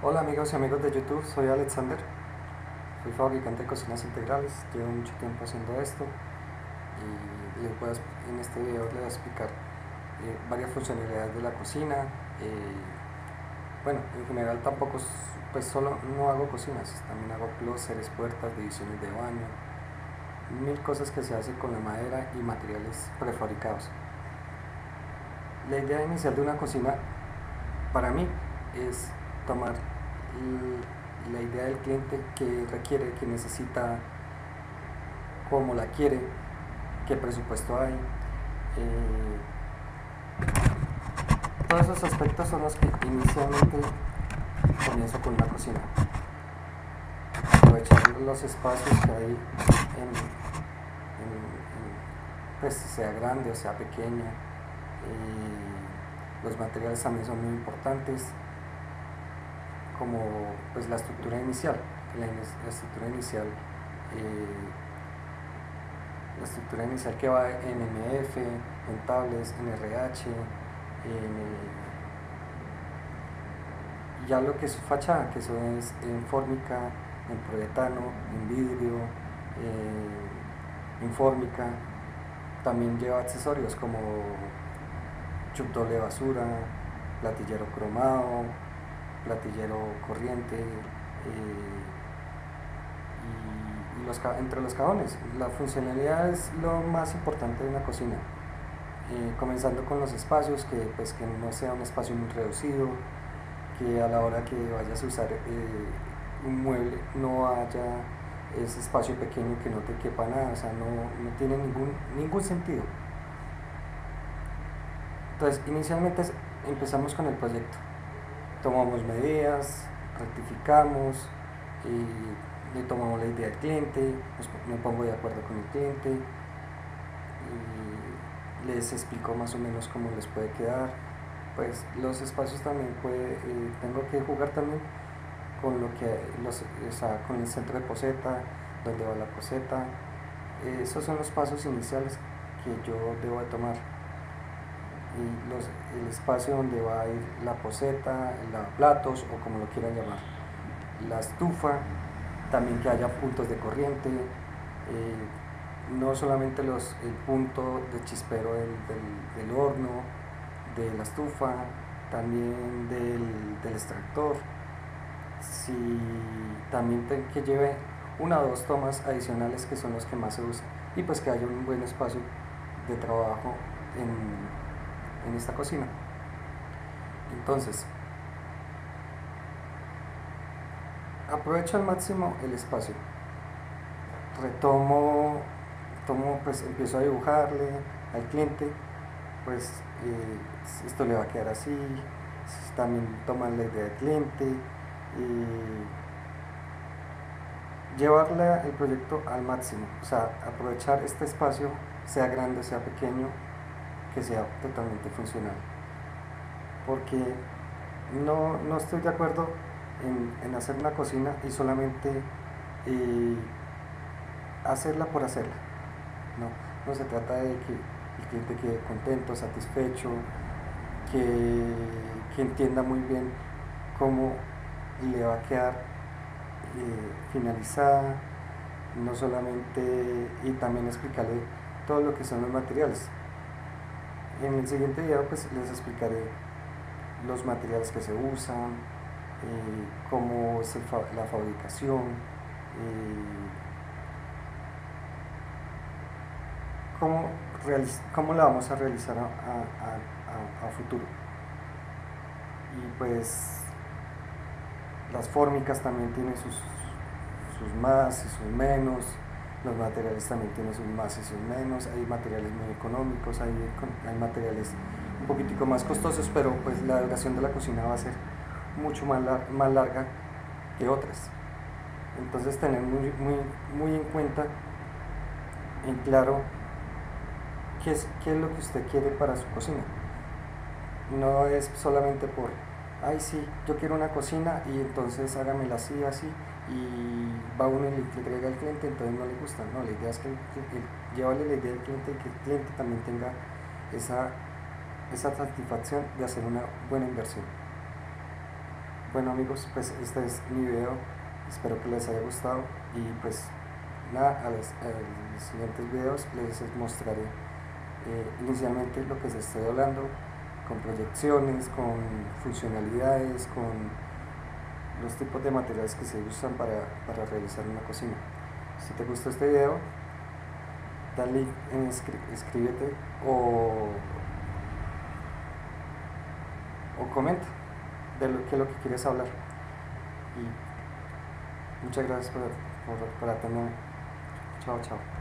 Hola amigos y amigos de YouTube, soy Alexander, soy fabricante de cocinas integrales, llevo mucho tiempo haciendo esto y en este video les voy a explicar varias funcionalidades de la cocina. Bueno, en general tampoco, pues solo no hago cocinas, también hago closets, puertas, divisiones de baño, mil cosas que se hacen con la madera y materiales prefabricados. La idea inicial de una cocina para mí es tomar la idea del cliente que requiere, que necesita, cómo la quiere, qué presupuesto hay. Todos esos aspectos son los que inicialmente comienzo con una cocina. Aprovechar los espacios que hay pues sea grande o sea pequeña. Los materiales también son muy importantes, como pues la estructura inicial. La estructura inicial la estructura inicial que va en MF, en tablets, en RH, ya lo que es fachada, que eso es en fórmica, en poliuretano, en vidrio, en fórmica. También lleva accesorios como chup doble basura, platillero cromado, platillero corriente, entre los cajones. La funcionalidad es lo más importante de una cocina. Comenzando con los espacios, que no sea un espacio muy reducido, que a la hora que vayas a usar un mueble no haya ese espacio pequeño que no te quepa nada, o sea, no tiene ningún sentido. Entonces, inicialmente empezamos con el proyecto, tomamos medidas, rectificamos, le tomamos la idea al cliente, me pongo de acuerdo con el cliente, y les explico más o menos cómo les puede quedar. Pues los espacios también tengo que jugar también con con el centro de poseta, donde va la poseta. Esos son los pasos iniciales que yo debo de tomar. Y el espacio donde va a ir la poseta, la platos o como lo quieran llamar. La estufa, también que haya puntos de corriente, no solamente el punto de chispero del horno, de la estufa, también del extractor. Si también que lleve una o dos tomas adicionales que son los que más se usan, y pues que haya un buen espacio de trabajo en esta cocina. Entonces, aprovecho al máximo el espacio, pues empiezo a dibujarle al cliente, pues esto le va a quedar así. También toman la idea del cliente y llevarle el proyecto al máximo, o sea, aprovechar este espacio, sea grande, sea pequeño, que sea totalmente funcional, porque no estoy de acuerdo en hacer una cocina y solamente hacerla por hacerla. No se trata de que el cliente quede contento, satisfecho, que entienda muy bien cómo le va a quedar finalizada, no solamente, y también explicarle todo lo que son los materiales. En el siguiente video pues les explicaré los materiales que se usan, cómo es la fabricación, cómo la vamos a realizar a futuro. Y pues las fórmicas también tienen sus más y sus menos, los materiales también tienen sus más y sus menos, hay materiales muy económicos, hay materiales un poquitico más costosos, pero pues la duración de la cocina va a ser mucho más larga que otras. Entonces tener muy en cuenta, en claro, qué es lo que usted quiere para su cocina. No es solamente por, ay sí, yo quiero una cocina y entonces hágamela así, así, y va uno y le entrega al cliente, entonces no le gusta. No, la idea es que llevarle la idea al cliente y que el cliente también tenga esa satisfacción de hacer una buena inversión. Bueno amigos, pues este es mi video, espero que les haya gustado y pues nada, a los siguientes videos les mostraré inicialmente lo que se estoy hablando, con proyecciones, con funcionalidades, con los tipos de materiales que se usan para realizar una cocina. Si te gustó este video, dale en escríbete o comenta de lo que quieres hablar. Y muchas gracias por atenderme. Chao, chao.